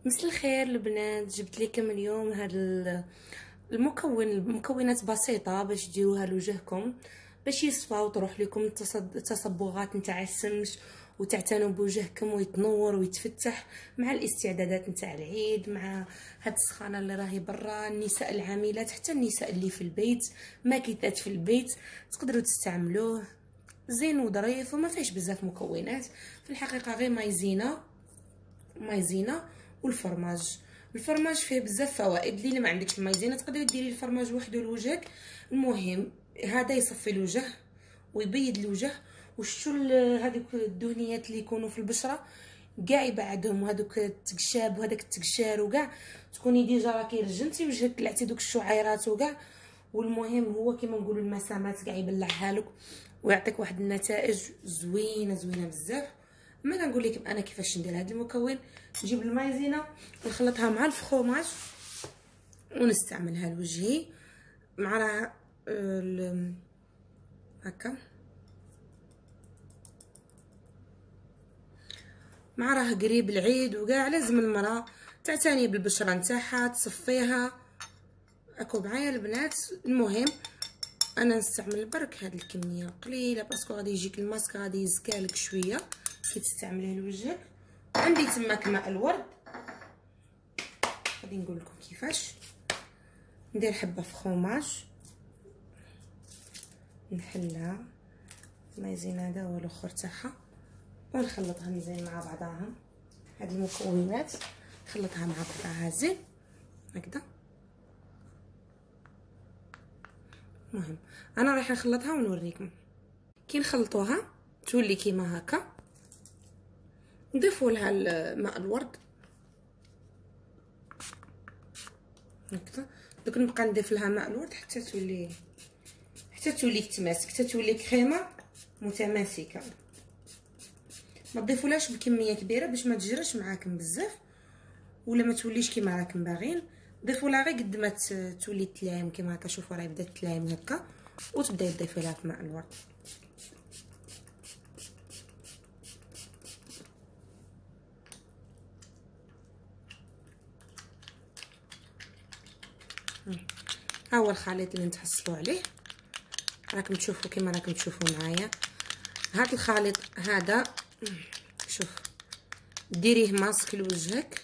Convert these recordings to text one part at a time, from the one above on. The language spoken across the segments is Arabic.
مساء الخير البنات. جبت لكم اليوم هذا المكونات بسيطه باش ديروها لوجهكم باش يصفى وتروح لكم التصبغات نتاع الشمس وتعتنوا بوجهكم ويتنور ويتفتح مع الاستعدادات نتاع العيد، مع هاد السخانه اللي راهي برا. النساء العاملات حتى النساء اللي في البيت ماكيثات في البيت تقدروا تستعملوه، زين وظريف وما فيهش بزاف مكونات. في الحقيقه غير مايزينا والفرماج. الفرماج فيه بزاف فوائد. اللي ما عندكش المايزينا تقدري ديري الفرماج وحده لوجهك. المهم هذا يصفي الوجه ويبيض الوجه، وشو هذوك الدهنيات اللي يكونوا في البشره كاع يبعدهم، وهذوك التقشاب وهذاك التقشار وكاع تكوني ديجا راكي رجنتي وجهك، طلعتي دوك الشعيرات وكاع. والمهم هو كيما نقولوا المسامات كاع يبلعها لك ويعطيك واحد النتائج زوينه بزاف. ما كنقول لكم انا كيفاش ندير هذا المكون. نجيب المايزينا ونخلطها مع الفخوماج ونستعملها لوجهي مع هكا، مع راه قريب العيد وكاع لازم المراه تعتني بالبشره نتاعها تصفيها. اكو معايا البنات. المهم انا نستعمل برك هذه الكميه قليله باسكو غادي يجيك الماسك غادي يزكالك شويه كي تستعمليه لوجهك. عندي تماك ماء الورد، غادي نقول لكم كيفاش ندير. حبه فخوماج نحلها مايزين هذا هو الاخر تاعها ونخلطها مزيان مع بعضها. هاد المكونات نخلطها مع بعضها زين هكذا. المهم انا رايحه نخلطها ونوريكم. كي نخلطوها تولي كيما هكا. نضيفوا لها الماء الورد هكذا. دوك نبقى نضيف لها ماء الورد حتى تولي تماسك، حتى تولي كريمه متماسكه. ما تضيفولهاش بكميه كبيره باش ما تجرش معاكم بزاف ولا ما توليش كيما راكم باغيين. ضيفوا لها غير قد ما تولي تلايم كيما هكا. شوفوا راهي بدات تلايم هكا وتبداي تضيفي لها في ماء الورد. ها هو الخليط اللي نتحصلوا عليه، راكم تشوفوا كيما راكم تشوفوا معايا. هذا الخليط هذا شوف ديريه ماسك لوجهك.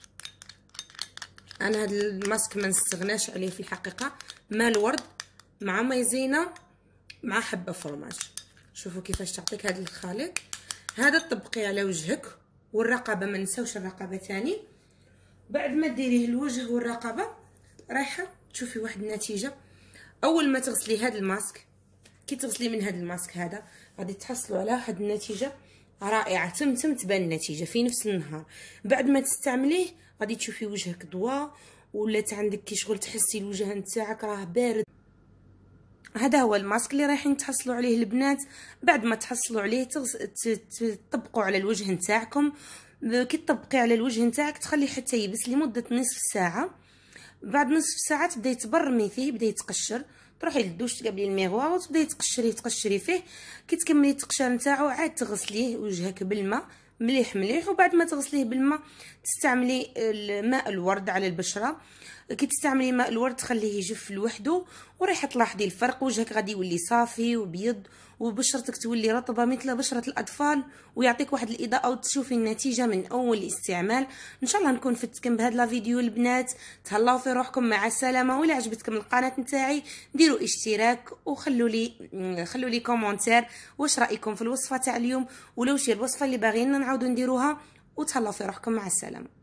انا هذا الماسك ما نستغناش عليه في الحقيقه. ماء الورد مع مايزينا مع حبه فرماج. شوفوا كيفاش تعطيك هذا الخليط. هذا تطبقيه على وجهك والرقبه، ما نساوش الرقبه ثاني. بعد ما ديريه الوجه والرقبه رايحه تشوفي واحد النتيجه. اول ما تغسلي هذا الماسك، كي تغسلي من هذا الماسك هذا غادي تحصلوا على واحد النتيجه رائعه. تم تبان النتيجه في نفس النهار. بعد ما تستعمليه غادي تشوفي وجهك ضوا، ولات عندك كي شغل تحسي الوجه نتاعك راه بارد. هذا هو الماسك اللي رايحين تحصلوا عليه البنات. بعد ما تحصلوا عليه تطبقوا على الوجه نتاعكم. كي تطبقي على الوجه نتاعك تخليه حتى يبس لمده نصف ساعه. بعد نصف ساعه تبداي تبرمي فيه، يبدا يتقشر. تروحي للدوش تقابلي الميغوا وتبداي تقشري فيه. كي تكملي التقشير نتاعو عاد تغسليه وجهك بالماء مليح. وبعد ما تغسليه بالماء تستعملي ماء الورد على البشره. كي تستعملي ماء الورد تخليه يجف لوحده وريحه تلاحظي الفرق. وجهك غادي يولي صافي وبيض وبشرتك تولي رطبه مثل بشره الاطفال ويعطيك واحد الاضاءه وتشوفي النتيجه من اول استعمال. ان شاء الله نكون فدتكم بهذا الفيديو البنات. تهلاو في روحكم، مع السلامه. ولا عجبتكم القناه نتاعي ديروا اشتراك وخلوا لي كومونتير واش رايكم في الوصفه تاع اليوم، ولو شي الوصفه اللي باغيين نعاودو نديروها. وتهلاو في روحكم، مع السلامه.